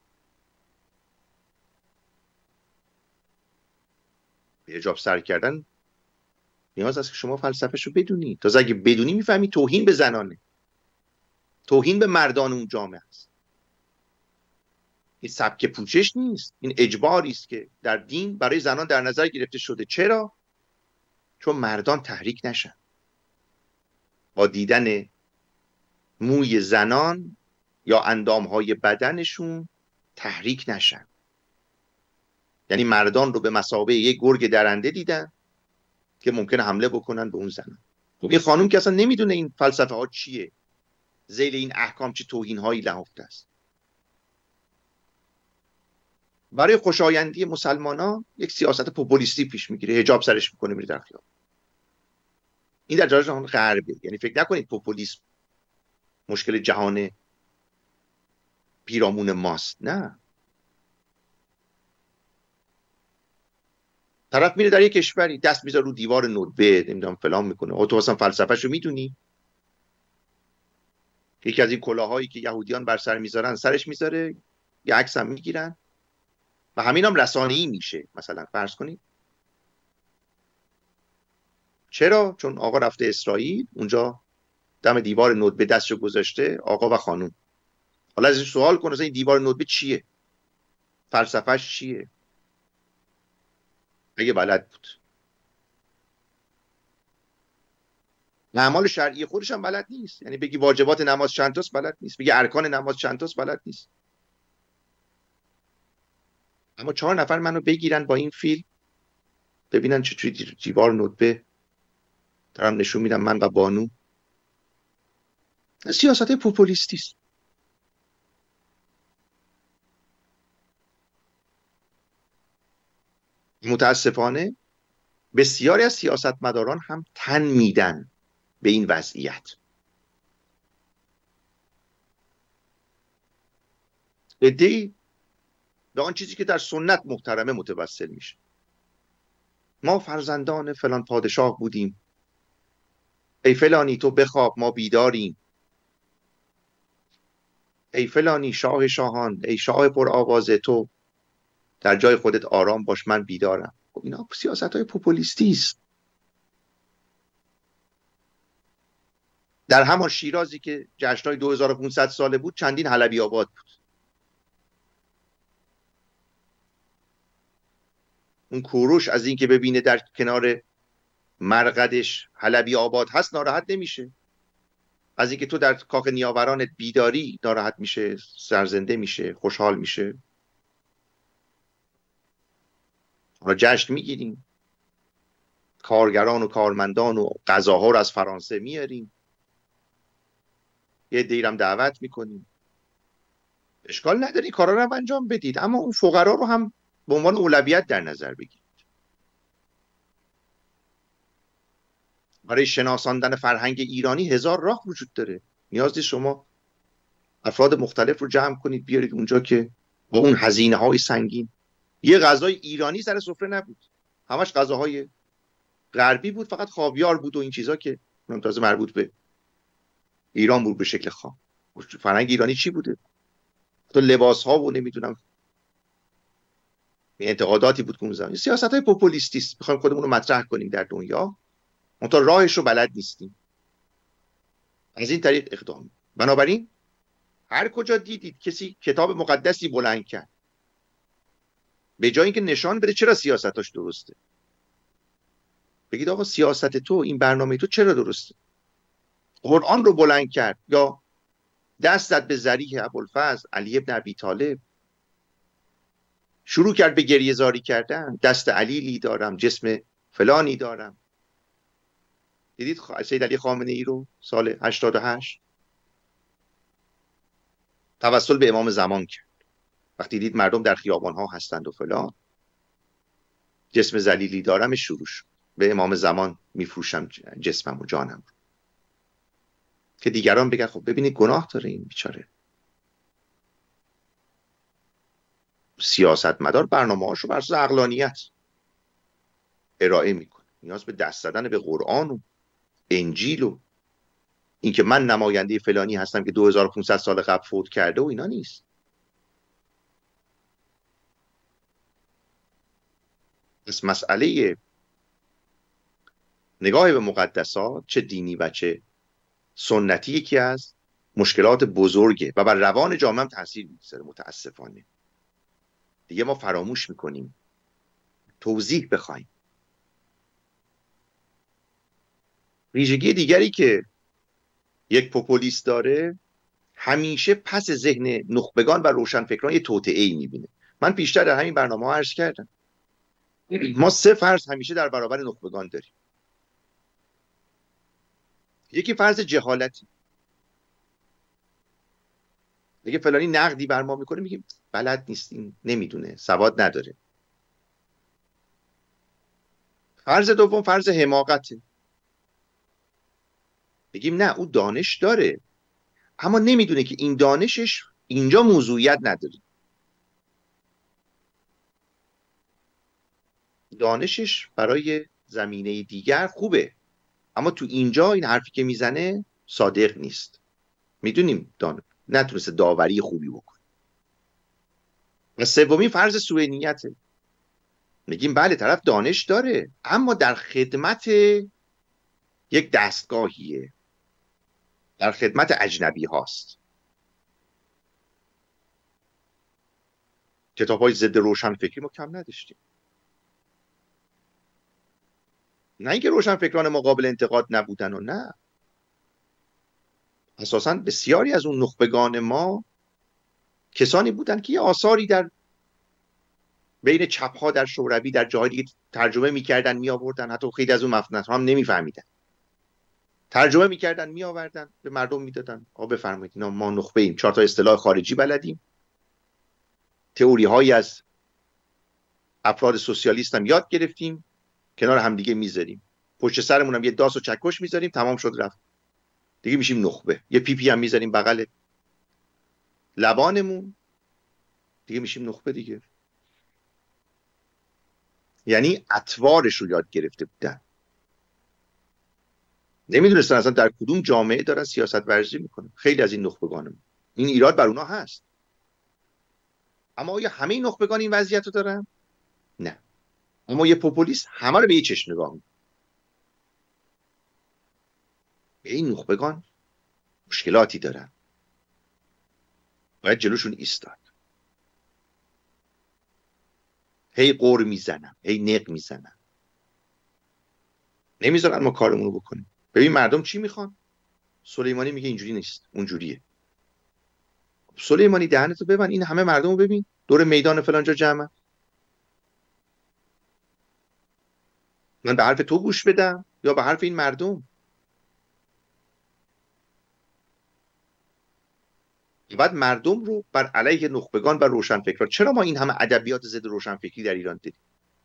[SPEAKER 1] حجاب سر کردن نیاز است که شما فلسفه‌شو بدونی. تازه اگه بدونی میفهمی توهین به زنانه، توهین به مردان اون جامعه است. این سبک پوشش نیست، این اجباری است که در دین برای زنان در نظر گرفته شده. چرا؟ چون مردان تحریک نشن با دیدن موی زنان یا اندامهای بدنشون، تحریک نشن. یعنی مردان رو به مثابه یک گرگ درنده دیدن که ممکنه حمله بکنن به اون زنان. خب این خانم که اصلا نمیدونه این فلسفه ها چیه، ذیل این احکام چه توهین هایی نهفته است. برای خوشایندی مسلمانان یک سیاست پوپولیستی پیش میگیره، حجاب سرش میکنه میره در خیابان. این در جهان غربه. یعنی فکر نکنید پوپولیسم مشکل جهان پیرامون ماست، نه. طرف میره در یک کشوری دست میذاره رو دیوار ندبه، نمیدونم فلان میکنه. او تو اصلا فلسفه‌شو میدونی؟ یکی از این کلاهایی که یهودیان بر سر میذارن سرش میذاره، یه عکس هم میگیرن و همین هم رسانه‌ای میشه. مثلا فرض کنید چرا؟ چون آقا رفته اسرائیل، اونجا دم دیوار ندبه دستشو گذاشته، آقا و خانوم. حالا ازش سوال کن این دیوار ندبه چیه؟ فلسفهش چیه؟ اگه بلد بود. اعمال شرعی خودش هم بلد نیست. یعنی بگی واجبات نماز چند تاست بلد نیست، بگی ارکان نماز چند تاست بلد نیست. اما چهار نفر منو بگیرن با این فیلم ببینن چجوری دیوار ندبه دارم نشون میدم من و بانو. سیاست پوپولیستی است. متاسفانه بسیاری از سیاستمداران هم تن میدن به این وضعیت. عده‌ای به آن چیزی که در سنت محترمه متوسل میشه. ما فرزندان فلان پادشاه بودیم، ای فلانی تو بخواب ما بیداریم، ای فلانی شاه شاهان، ای شاه پر آوازه تو در جای خودت آرام باش من بیدارم. خب اینا سیاست های پوپولیستی است. در همان شیرازی که جشنهای دو هزار و پانصد ساله بود چندین حلبی آباد بود. اون کوروش از این که ببینه در کنار مرقدش حلبی آباد هست ناراحت نمیشه، از اینکه تو در کاخ نیاورانت بیداری ناراحت میشه، سرزنده میشه، خوشحال میشه. حالا جشن میگیریم، کارگران و کارمندان و غذاها رو از فرانسه میاریم، یه دیرم دعوت میکنیم، اشکال نداری کارا رو هم انجام بدید، اما اون فقرا رو هم به عنوان اولویت در نظر بگیرید. برای شناساندن فرهنگ ایرانی هزار راه وجود داره. نیاز نیست شما افراد مختلف رو جمع کنید بیارید اونجا که با اون هزینه های سنگین. یه غذای ایرانی سر سفره نبود، همش غذاهای غربی بود، فقط خاویار بود و این چیزا که تازه مربوط به ایران بود به شکل خام. فرهنگ ایرانی چی بوده؟ تو لباس ها و نمیدونم انتقاداتی بود که اون زمان. سیاست های پوپولیستی است. میخوایم خودمون رو مطرح کنیم در دنیا، منتها راهش رو بلد نیستیم. از این طریق اقدام. بنابراین هر کجا دیدید کسی کتاب مقدسی بلند کرد، به جای اینکه نشان بده چرا سیاستاش درسته، بگید آقا سیاست تو، این برنامه تو چرا درسته. قرآن رو بلند کرد یا دست زد به ذریح ابوالفضل علی ابن ابی طالب، شروع کرد به گریه زاری کردن، دست علیلی دارم، جسم فلانی دارم. دیدید سید علی خامنه ای رو سال هشتاد و هشت توسل به امام زمان کرد. وقتی دید مردم در خیابان ها هستند و فلان، جسم ذلیلی دارم شروع شد، به امام زمان میفروشم جسمم و جانم رو، که دیگران بگن خب ببینید گناه داره این بیچاره. سیاستمدار برنامه‌هاشو بر اساس عقلانیت ارائه میکنه. نیاز به دست زدن به قرآن و انجیل و اینکه من نماینده فلانی هستم که دو هزار و پانصد سال قبل فوت کرده و اینا نیست. پس مسئله نگاه به مقدسات چه دینی و چه سنتی یکی از مشکلات بزرگه و بر روان جامعه هم تاثیر میذاره. متاسفانه دیگه ما فراموش میکنیم توضیح بخوایم. ویژگی دیگری که یک پوپولیست داره، همیشه پس ذهن نخبگان و روشنفکران یه توطئه‌ای میبینه. من پیشتر در همین برنامه ها عرض کردم ما سه فرض همیشه در برابر نخبگان داریم. یکی فرض جهالتی، دیگه فلانی نقدی بر ما میکنه میگیم بلد نیستیم، نمیدونه، سواد نداره. فرض دوم فرض حماقته، بگیم نه او دانش داره اما نمیدونه که این دانشش اینجا موضوعیت نداره. دانشش برای زمینه دیگر خوبه اما تو اینجا این حرفی که میزنه صادق نیست. میدونیم دان نتونسته داوری خوبی بکنه. و سومی فرض سوء نیته. میگیم بله طرف دانش داره اما در خدمت یک دستگاهیه، در خدمت اجنبی هاست. کتاب های ضد روشن فکری ما کم نداشتیم. نه اینکه روشن فکران ما قابل انتقاد نبودن و نه، اساساً بسیاری از اون نخبگان ما کسانی بودن که یه آثاری در بین چپ ها در شوروی در جاهای دیگه ترجمه میکردن می آوردن، حتی خیلی از اون مفاهیم هم نمیفهمیدن، ترجمه میکردن می آوردن به مردم میدادن. آ بفرمایید اینا ما نخبه ایم، چهار تا اصطلاح خارجی بلدیم، تئوری هایی از افراد سوسیالیست هم یاد گرفتیم، کنار هم دیگه میذاریم، پشت سرمون هم یه داس و چکش میذاریم، تمام شد رفت دیگه، میشیم نخبه. یه پی پی هم میذاریم بغل لبانمون دیگه، میشیم نخبه دیگه. یعنی اطوارش رو یاد گرفته بودن، نمیدونستن اصلا در کدوم جامعه دارن سیاست ورزی میکنن. خیلی از این نخبگانم این ایراد بر اونا هست. اما آیا همه این نخبگان این وضعیت رو دارن؟ نه. اما یه پوپولیست همه رو به یه چشم نگاه میکنه. این نخبگان مشکلاتی دارن، باید جلوشون ایستاد. هی قور میزنن، هی نق میزنن، نمیذارن ما کارمون رو بکنیم. ببین مردم چی میخوان؟ سلیمانی میگه اینجوری نیست اونجوریه. سلیمانی دهنتو ببند، این همه مردم رو ببین دور میدان فلانجا جمعن، من به حرف تو گوش بدم یا به حرف این مردم؟ بعد مردم رو بر علیه نخبگان و روشنفکران. چرا ما این همه ادبیات ضد روشنفکری در ایران دیدیم؟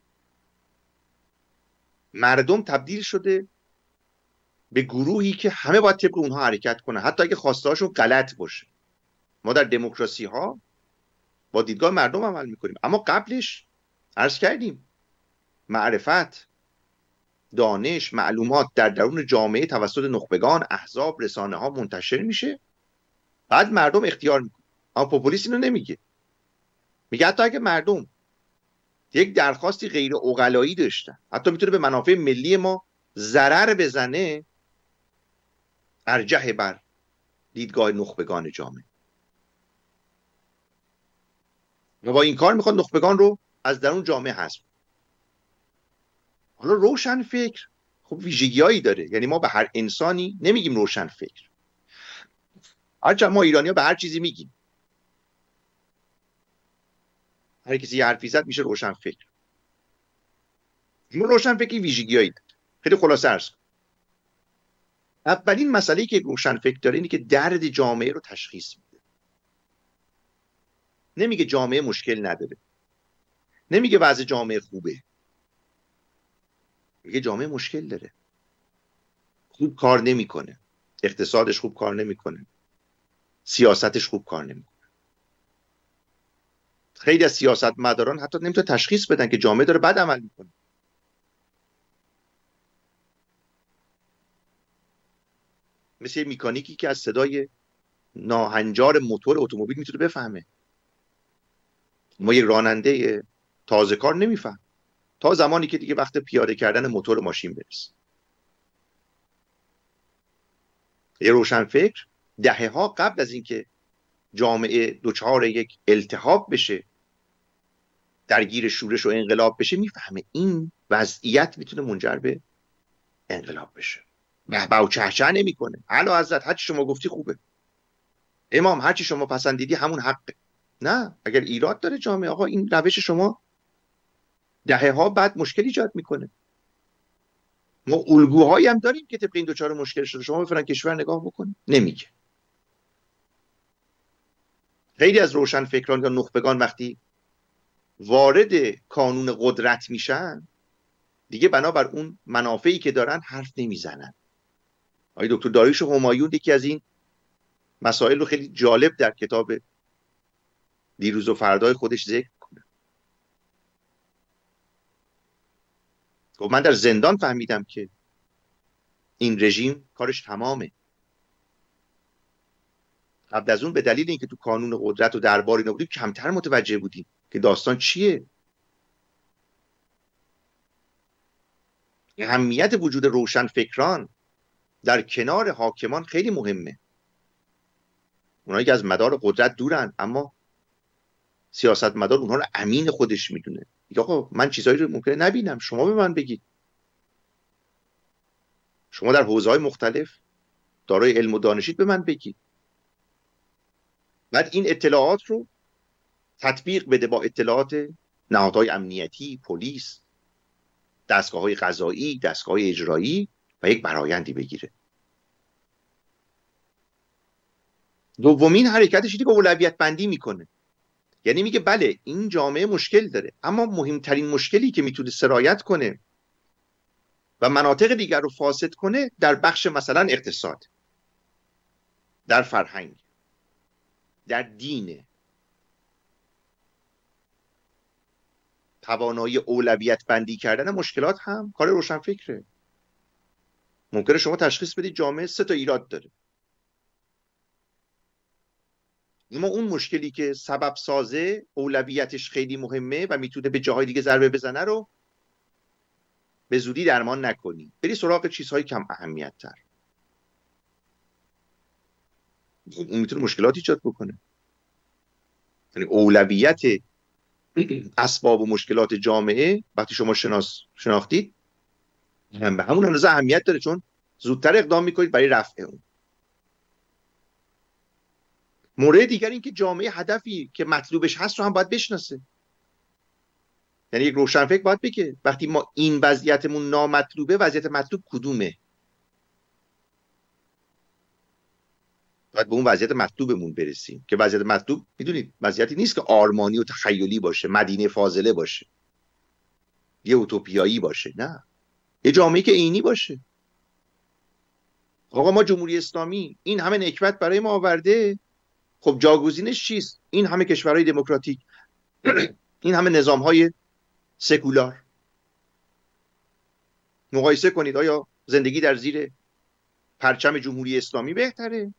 [SPEAKER 1] مردم تبدیل شده به گروهی که همه باید طبق اونها حرکت کنه، حتی اگه خواسته‌هاشون غلط باشه. ما در دموکراسی ها با دیدگاه مردم عمل میکنیم، اما قبلش عرض کردیم معرفت، دانش، معلومات در درون جامعه توسط نخبگان، احزاب، رسانه ها منتشر میشه، بعد مردم اختیار میکنه. اما پوپولیست اینو نمیگه. میگه حتی اگه مردم یک درخواستی غیر عقلایی داشتن، حتی میتونه به منافع ملی ما ضرر بزنه، ارجح بر دیدگاه نخبگان جامعه. و با این کار میخواد نخبگان رو از درون جامعه حذف. حالا روشن فکر خب ویژگی‌هایی داره. یعنی ما به هر انسانی نمیگیم روشن فکر. هرچند ما ایرانی‌ها به هر چیزی میگیم، هر کسی یه حرفی زد میشه روشن فکر. ما روشن فکری ویژگی‌هایی داره. خیلی خلاصه عرض کنم. اولین مسئله‌ای که روشن فکر داره اینه که درد جامعه رو تشخیص میده. نمیگه جامعه مشکل نداره، نمیگه وضع جامعه خوبه، میگه جامعه مشکل داره، خوب کار نمیکنه، اقتصادش خوب کار نمیکنه، سیاستش خوب کار نمیکنه. خیلی از سیاستمداران حتی نمیتونه تشخیص بدن که جامعه داره بد عمل میکنه. مثل مکانیکی که از صدای ناهنجار موتور اتومبیل میتونه بفهمه. ما یک راننده تازه کار نمیفهم تا زمانی که دیگه وقت پیاده کردن موتور ماشین برسه. یه روشنفکر دهه ها قبل از اینکه جامعه دچار یک التهاب بشه، درگیر شورش و انقلاب بشه، میفهمه این وضعیت میتونه منجر به انقلاب بشه. بهبه و چهچه نمیکنه. اعلی حضرت هرچی شما گفتی خوبه، امام هرچی شما پسندیدی همون حقه. نه، اگر ایراد داره جامعه، آقا این روش شما دهه ها بعد مشکل ایجاد میکنه. ما الگوهایی هم داریم که طبق این دوچار مشکل شده. شما به فلان کشور نگاه بکنید، نمیگه. خیلی از روشن فکران یا نخبگان وقتی وارد کانون قدرت میشن، دیگه بنابر اون منافعی که دارن حرف نمیزنن. آقای دکتر داریوش همایون یکی از این مسائل رو خیلی جالب در کتاب دیروز و فردای خودش ذکر کنه. گفت من در زندان فهمیدم که این رژیم کارش تمامه. قبل از اون به دلیل اینکه تو کانون قدرت و دربار اینا بودیم کمتر متوجه بودیم که داستان چیه. اهمیت وجود روشن فکران در کنار حاکمان خیلی مهمه. اونایی که از مدار قدرت دورن اما سیاستمدار اونها رو امین خودش میدونه. آقا من چیزایی رو ممکنه نبینم، شما به من بگید. شما در حوزه‌های مختلف دارای علم و دانشید، به من بگید. بعد این اطلاعات رو تطبیق بده با اطلاعات نهادهای امنیتی، پلیس، دستگاه‌های قضایی، دستگاه‌های اجرایی و یک برآیندی بگیره. دومین حرکتش اینه که اولویت بندی میکنه. یعنی میگه بله این جامعه مشکل داره، اما مهمترین مشکلی که میتونه سرایت کنه و مناطق دیگر رو فاسد کنه در بخش مثلا اقتصاد، در فرهنگ، در دین. توانایی اولویت بندی کردن مشکلات هم کار روشنفکره. ممکنه شما تشخیص بدید جامعه سه تا ایراد داره، اما اون مشکلی که سبب سازه اولویتش خیلی مهمه و میتونه به جاهای دیگه ضربه بزنه رو به زودی درمان نکنی، بری سراغ چیزهای کم اهمیت تر. اون میتونه مشکلات ایجاد بکنه. یعنی اولویت اسباب و مشکلات جامعه وقتی شما شناس شناختید هم به همون اندازه اهمیت داره، چون زودتر اقدام میکنید برای رفع اون. مورد دیگر این که جامعه هدفی که مطلوبش هست رو هم باید بشناسه. یعنی یک روشنفکر باید بگه وقتی ما این وضعیتمون نامطلوبه، وضعیت مطلوب کدومه؟ باید به اون وضعیت مطلوبمون برسیم که وضعیت مطلوب میدونید وضعیتی نیست که آرمانی و تخیلی باشه، مدینه فاضله باشه، یه اوتوپیایی باشه. نه، یه جامعه که عینی باشه. آقا ما جمهوری اسلامی این همه نکبت برای ما آورده، خب جاگزینش چیست؟ این همه کشورهای دموکراتیک، این همه نظامهای سکولار. مقایسه کنید آیا زندگی در زیر پرچم جمهوری اسلامی بهتره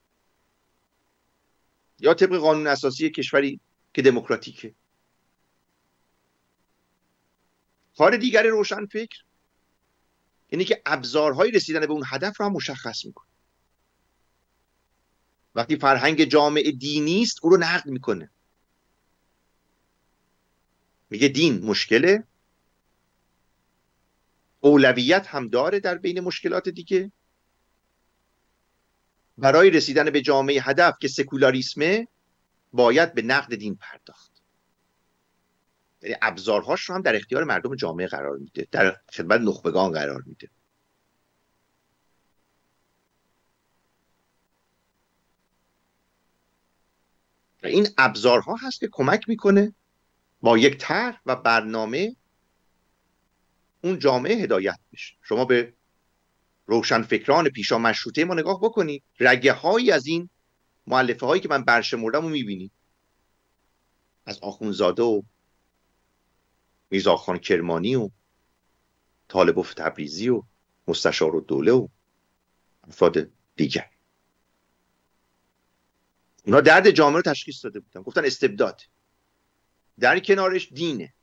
[SPEAKER 1] یا طبق قانون اساسی کشوری که دموکراتیکه؟ کار دیگر روشنفکر اینه که ابزارهای رسیدن به اون هدف رو هم مشخص میکنه. وقتی فرهنگ جامعه دینی است، او رو نقد میکنه، میگه دین مشکله، اولویت هم داره در بین مشکلات دیگه. برای رسیدن به جامعه هدف که سکولاریسمه باید به نقد دین پرداخت. یعنی ابزارهاش رو هم در اختیار مردم جامعه قرار میده، در خدمت نخبگان قرار میده. و این ابزارها هست که کمک میکنه با یک طرح و برنامه اون جامعه هدایت بشه. شما به روشنفکران پیشا مشروطه ما نگاه بکنید، رگه هایی از این مؤلفه هایی که من برشمردم رو میبینید، از آخوندزاده و میرزاخان کرمانی و طالبوف تبریزی و مستشارالدوله و افراد دیگر. اونا درد جامعه رو تشخیص داده بودن، گفتن استبداد، در کنارش دینه،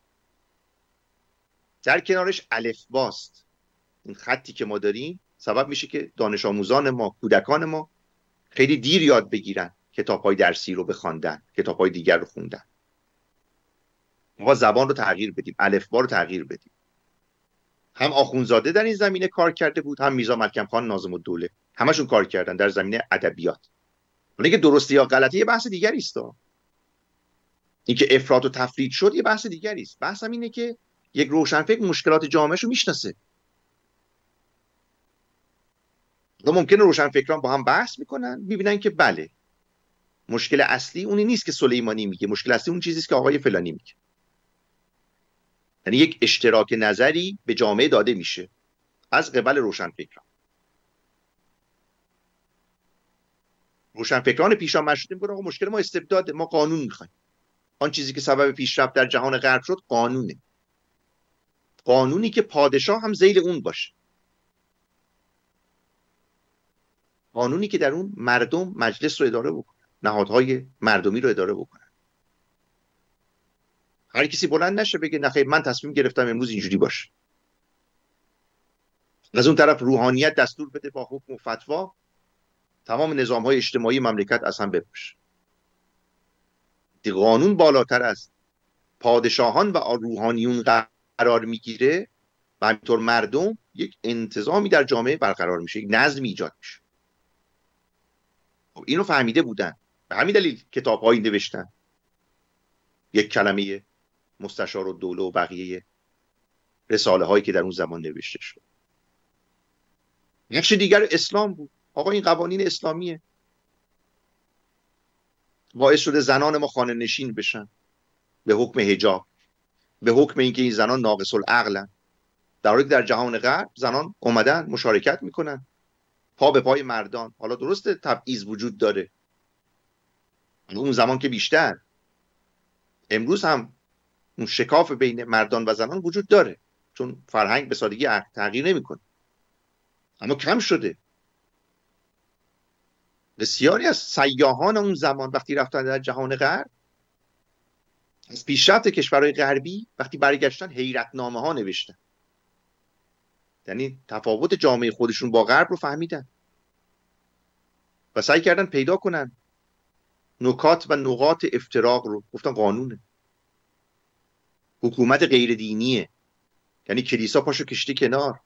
[SPEAKER 1] در کنارش الفباست. این خطی که ما داریم سبب میشه که دانش آموزان ما، کودکان ما خیلی دیر یاد بگیرن کتاب‌های درسی رو بخواندن، کتاب‌های دیگر رو خوندن. ما زبان رو تغییر بدیم، الفبا رو تغییر بدیم. هم آخوندزاده در این زمینه کار کرده بود، هم میرزا ملکم خان ناظم الدوله، همشون کار کردن در زمینه ادبیات. اون که درستی یا غلطی یه بحث دیگری است. این که افراط و تفرید شد یه بحث دیگری است. بحثم اینه که یک روشنفکر مشکلات جامعه‌شو میشناسه. و ممکنه روشنفکران با هم بحث میکنن، میبینن که بله مشکل اصلی اونی نیست که سلیمانی میگه، مشکل اصلی اون چیزیست که آقای فلانی میگه. یعنی یک اشتراک نظری به جامعه داده میشه از قبل روشنفکران. روشنفکران پیشا مشروطه میگن آقا مشکل ما استبداده، ما قانون میخوایم. آن چیزی که سبب پیشرفت در جهان غرب شد قانونه. قانونی که پادشاه هم ذیل اون باشه. قانونی که در اون مردم مجلس رو اداره بکنن. نهادهای مردمی رو اداره بکنن. هر کسی بلند نشه بگه نه خیر من تصمیم گرفتم امروز اینجوری باشه. از اون طرف روحانیت دستور بده با حکم و فتوا تمام نظام‌های اجتماعی مملکت اصلا بپاشه. قانون بالاتر از پادشاهان و روحانیون قرار میگیره و همینطور مردم، یک انتظامی در جامعه برقرار میشه، یک نظم ایجاد میشه. خب اینو فهمیده بودن، به همین دلیل کتاب‌هایی نوشتن. یک کلمه مستشار و دوله و بقیه رساله هایی که در اون زمان نوشته شد. نقش دیگر اسلام بود. آقا این قوانین اسلامیه، باعث شده زنان ما خانه نشین بشن به حکم حجاب، به حکم اینکه این زنان ناقص العقلن، در حالی که در جهان غرب زنان اومدن مشارکت میکنن پا به پای مردان. حالا درسته تبعیض وجود داره، اون زمان که بیشتر، امروز هم اون شکاف بین مردان و زنان وجود داره، چون فرهنگ به سادگی تغییر نمیکنه، اما کم شده. بسیاری از سیاحان اون زمان وقتی رفتن در جهان غرب، از پیشرفت کشورهای غربی وقتی برگشتن حیرتنامه ها نوشتن، یعنی تفاوت جامعه خودشون با غرب رو فهمیدن و سعی کردن پیدا کنن نکات و نقاط افتراق رو. گفتن قانونه، حکومت غیر دینیه، یعنی کلیسا پاشو کشتی کنار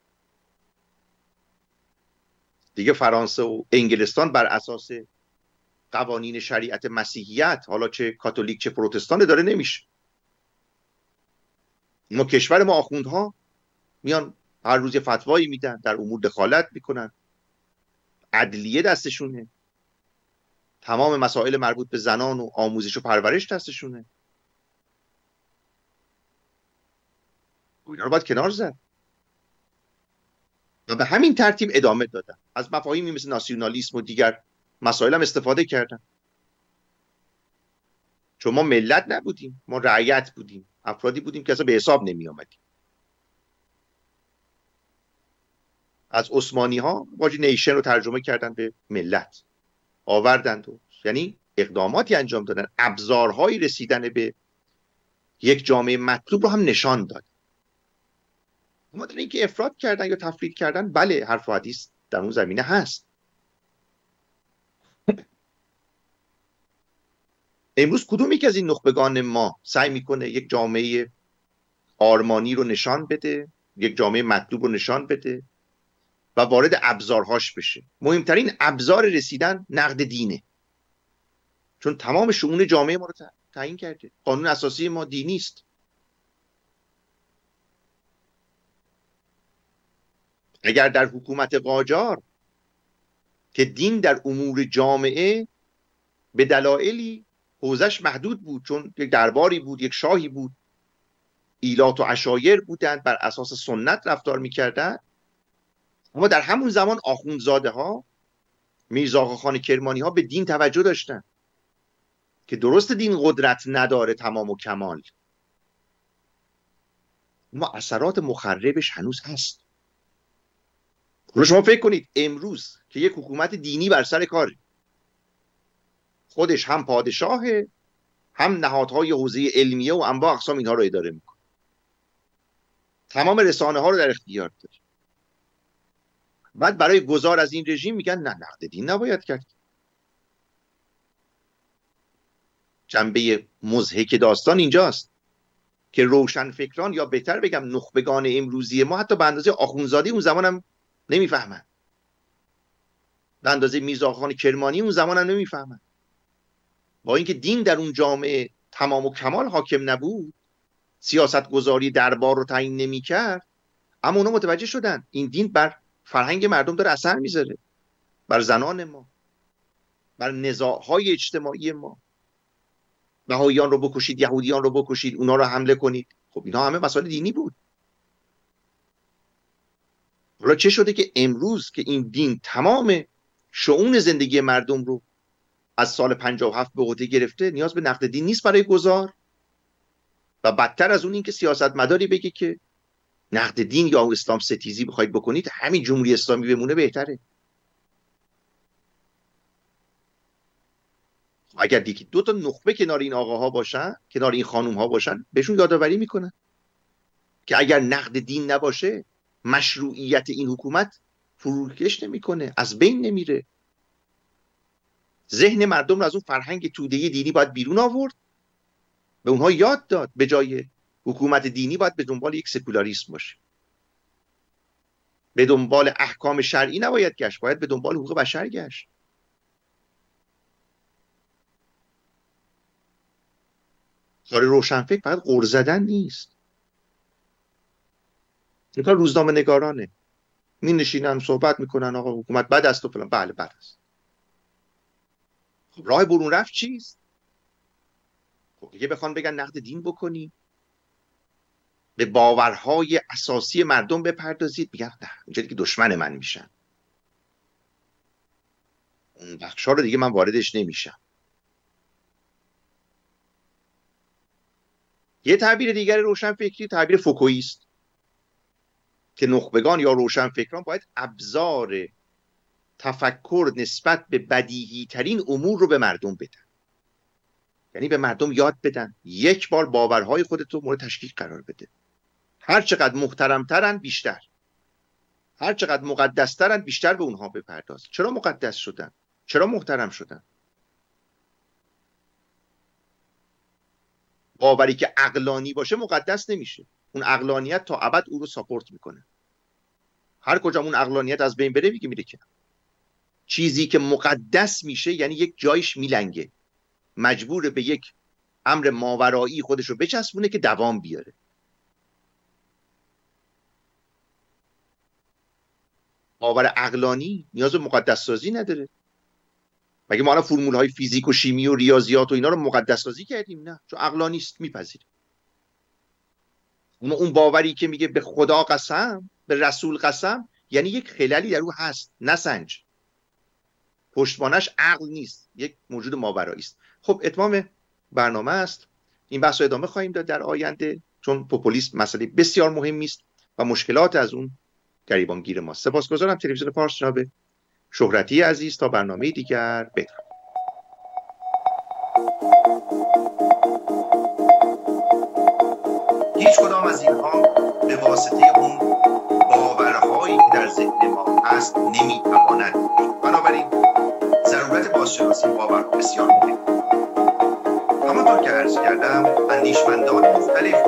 [SPEAKER 1] دیگه. فرانسه و انگلستان بر اساس قوانین شریعت مسیحیت، حالا چه کاتولیک چه پروتستان، داره نمیشه. ما کشور ما آخوندها میان هر روز فتوایی میدن، در امور دخالت میکنن، عدلیه دستشونه، تمام مسائل مربوط به زنان و آموزش و پرورش دستشونه. اینا رو باید کنار زد و به همین ترتیب ادامه دادن. از مفاهیمی مثل ناسیونالیسم و دیگر مسائل هم استفاده کردن، چون ما ملت نبودیم، ما رعیت بودیم، افرادی بودیم که اصلا به حساب نمی آمدیم. از عثمانی ها واژه نیشن رو ترجمه کردن به ملت، آوردند و یعنی اقداماتی انجام دادن، ابزارهایی رسیدن به یک جامعه مطلوب رو هم نشان داد. اما در اینکه افراط کردن یا تفرید کردن، بله حرف و حدیث در اون زمینه هست. امروز کدومی که از این نخبگان ما سعی میکنه یک جامعه آرمانی رو نشان بده، یک جامعه مطلوب رو نشان بده و وارد ابزارهاش بشه؟ مهمترین ابزار رسیدن نقد دینه، چون تمام شؤون جامعه ما رو تعیین کرده. قانون اساسی ما دینی است. اگر در حکومت قاجار که دین در امور جامعه به دلایلی حوزش محدود بود، چون یک درباری بود، یک شاهی بود، ایلات و عشایر بودند، بر اساس سنت رفتار میکردند، اما در همون زمان آخوندزاده ها، میرزا آقاخان کرمانی ها به دین توجه داشتن که درست دین قدرت نداره تمام و کمال، اما اثرات مخربش هنوز هست. رو شما فکر کنید امروز که یک حکومت دینی بر سر کاره، خودش هم پادشاهه، هم نهادهای حوزه علمیه و انواع اقسام اینها رو اداره میکنه، تمام رسانه ها رو در اختیار داره. بعد برای گذار از این رژیم میگن نه، نقد دین نباید کرد. جنبه مضحک داستان اینجاست که روشن فکران، یا بهتر بگم نخبگان امروزی ما، حتی به اندازه آخوندزاده اون زمان هم نمیفهمن، به اندازه میرزا آقاخان کرمانی اون زمان هم نمیفهمن. با اینکه دین در اون جامعه تمام و کمال حاکم نبود، سیاست گذاری دربار رو تعیین نمی کرد، اما اونا متوجه شدن این دین بر فرهنگ مردم داره اثر میذاره، بر زنان ما، بر نزاعهای اجتماعی ما. بهائیان رو بکشید، یهودیان رو بکشید، اونا رو حمله کنید. خب اینا همه مسائل دینی بود. حالا چه شده که امروز که این دین تمام شؤون زندگی مردم رو از سال پنجاه و هفت به عهده گرفته، نیاز به نقد دین نیست برای گذار؟ و بدتر از اون این که سیاستمداری بگه که نقد دین یا اسلام ستیزی بخواید بکنید، همین جمهوری اسلامی بمونه بهتره. اگر یکی دو تا نخبه کنار این آقاها باشن، کنار این خانوم ها باشن، بهشون یادآوری میکنن که اگر نقد دین نباشه مشروعیت این حکومت فروکش نمیکنه، از بین نمیره. ذهن مردم رو از اون فرهنگ توده دینی باید بیرون آورد، به اونها یاد داد به جای حکومت دینی باید به دنبال یک سکولاریسم باشه، به دنبال احکام شرعی نباید گشت، باید به دنبال حقوق بشر گشت. کار روشنفکر فقط غر زدن نیست، این کار روزنامه نگارانه، می نشینن صحبت میکنن آقا حکومت بد است و فلان. بله بد است. خب راه برون رفت چیست؟ خب دیگه بخوان بگن نقد دین بکنی، به باورهای اساسی مردم بپردازید، میگن نه اینجا دیگه دشمن من میشن، اون بخشا رو دیگه من واردش نمیشم. یه تعبیر دیگر روشنفکری تعبیر فوکویی است که نخبگان یا روشنفکران باید ابزار تفکر نسبت به بدیهی ترین امور رو به مردم بدن، یعنی به مردم یاد بدن یک بار باورهای خودت رو مورد تشکیک قرار بده، هر چقدر محترمترن بیشتر، هر چقدر مقدسترن بیشتر به اونها بپرداز. چرا مقدس شدن؟ چرا محترم شدن؟ باوری که عقلانی باشه مقدس نمیشه، اون عقلانیت تا ابد او رو ساپورت میکنه. هر کجا اون عقلانیت از بین بره میگه میره کنار. چیزی که مقدس میشه یعنی یک جایش میلنگه، مجبور به یک امر ماورایی خودش رو بچسبونه که دوام بیاره. باور عقلانی نیاز به مقدس سازی نداره. مگه ما الان فرمول های فیزیک و شیمی و ریاضیات و اینا رو مقدس سازی کردیم؟ نه، چون عقلانی است، میپذیریم. اون باوری که میگه به خدا قسم، به رسول قسم، یعنی یک خللی در او هست، نسنج، پشتوانش عقل نیست، یک موجود ماورایی است. خب اتمام برنامه است، این بحث رو ادامه خواهیم داد در آینده، چون پوپولیسم مسئله بسیار مهمی است و مشکلات از اون گریبانگیر ما. سپاسگزارم تلویزیون پارس جناب شهرتی عزیز. تا برنامه دیگر بدرود. هیچ کدام از اینها به واسطه اون باورهایی که در ذهن ما هست نمیتواند. بنابراین ضرورت بازشناسی باور بسیار مهمه. همانطور که عرض کردم اندیشمندان مختلف